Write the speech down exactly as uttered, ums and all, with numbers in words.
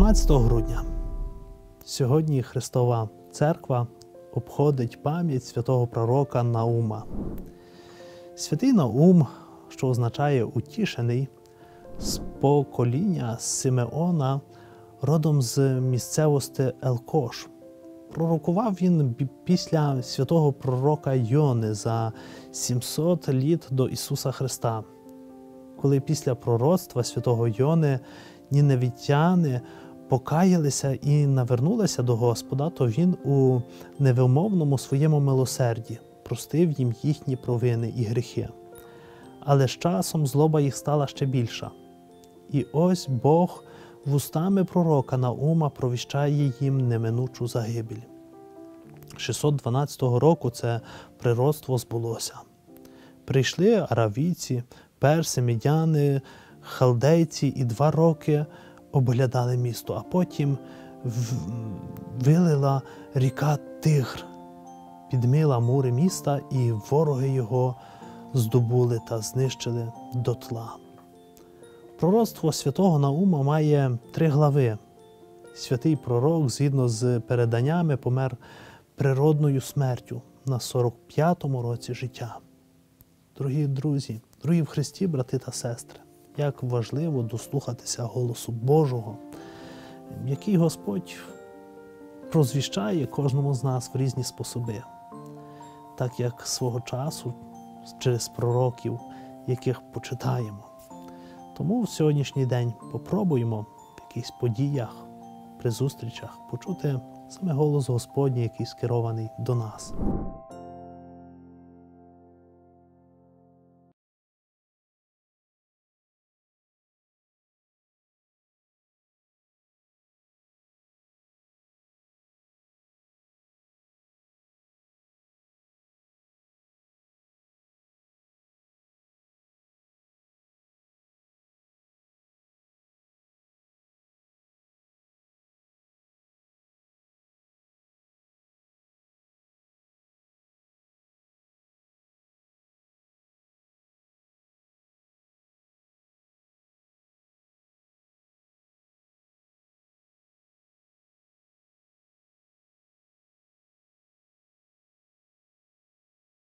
дванадцятого грудня. Сьогодні Христова Церква обходить пам'ять святого пророка Наума. Святий Наум, що означає «утішений», з покоління Симеона, родом з місцевості Елкош. Пророкував він після святого пророка Йони за сімсот літ до Ісуса Христа. Коли після пророцтва святого Йони ніневітяни покаялися і навернулися до Господа, то Він у невимовному своєму милосерді простив їм їхні провини і гріхи. Але з часом злоба їх стала ще більша. І ось Бог вустами пророка Наума провіщає їм неминучу загибель. шістсот дванадцятого року це пророцтво збулося. Прийшли аравійці, перси, мідяни, халдейці і два роки оглядали місто, а потім вилила ріка Тигр, підмила мури міста, і вороги його здобули та знищили дотла. Пророцтво святого Наума має три глави. Святий пророк, згідно з переданнями, помер природною смертю на сорок п'ятому році життя. Дорогі друзі, дорогі в Христі, брати та сестри, як важливо дослухатися голосу Божого, який Господь прозвіщає кожному з нас в різні способи, так як свого часу через пророків, яких почитаємо. Тому в сьогоднішній день попробуємо в якихось подіях, при зустрічах почути саме голос Господній, який скерований до нас.